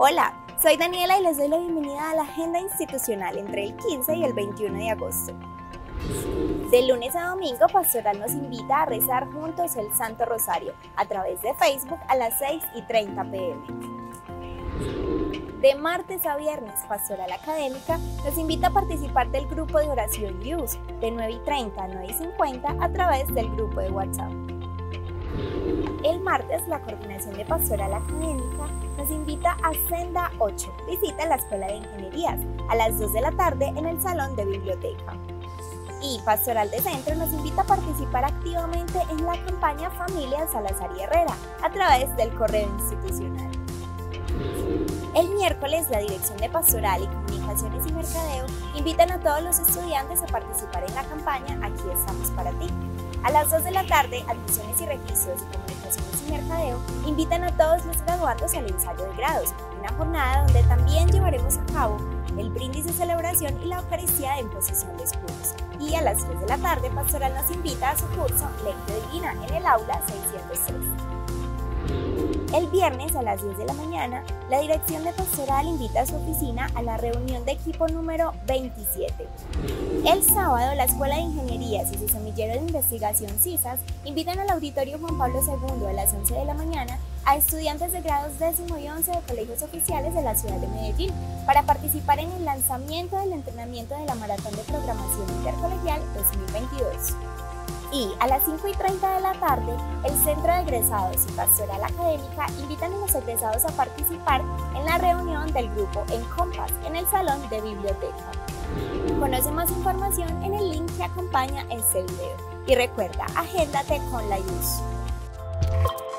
Hola, soy Daniela y les doy la bienvenida a la agenda institucional entre el 15 y el 21 de agosto. De lunes a domingo, Pastoral nos invita a rezar juntos el Santo Rosario a través de Facebook a las 6:30 p.m. De martes a viernes, Pastoral Académica nos invita a participar del grupo de oración Youth de 9:30 a 9:50 a través del grupo de WhatsApp. El martes, la Coordinación de Pastoral Académica nos invita a Senda 8, visita la Escuela de Ingenierías, a las 2 de la tarde en el Salón de Biblioteca. Y Pastoral de Centro nos invita a participar activamente en la campaña Familia Salazar y Herrera, a través del correo institucional. El miércoles, la Dirección de Pastoral y Comunicaciones y Mercadeo invitan a todos los estudiantes a participar en la campaña Aquí estamos para ti. A las 2 de la tarde, Admisiones y Registros y Comunicaciones y Mercadeo invitan a todos los graduandos al ensayo de grados, una jornada donde también llevaremos a cabo el brindis de celebración y la Eucaristía de imposición de escudos. Y a las 3 de la tarde, Pastoral nos invita a su curso Lectio Divina en el aula 603. El viernes a las 10 de la mañana, la Dirección de Pastoral invita a su oficina a la reunión de equipo número 27. El sábado, la Escuela de Ingenierías y su semillero de investigación CISAS invitan al Auditorio Juan Pablo II a las 11 de la mañana a estudiantes de grados 10º y 11 de colegios oficiales de la ciudad de Medellín para participar en el lanzamiento del entrenamiento de la Maratón de Programación Intercolegial 2022. Y a las 5:30 de la tarde, el Centro de Egresados y Pastoral Académica invitan a los egresados a participar en la reunión del grupo Encompass en el Salón de Biblioteca. Conoce más información en el link que acompaña este video. Y recuerda, agéndate con la luz.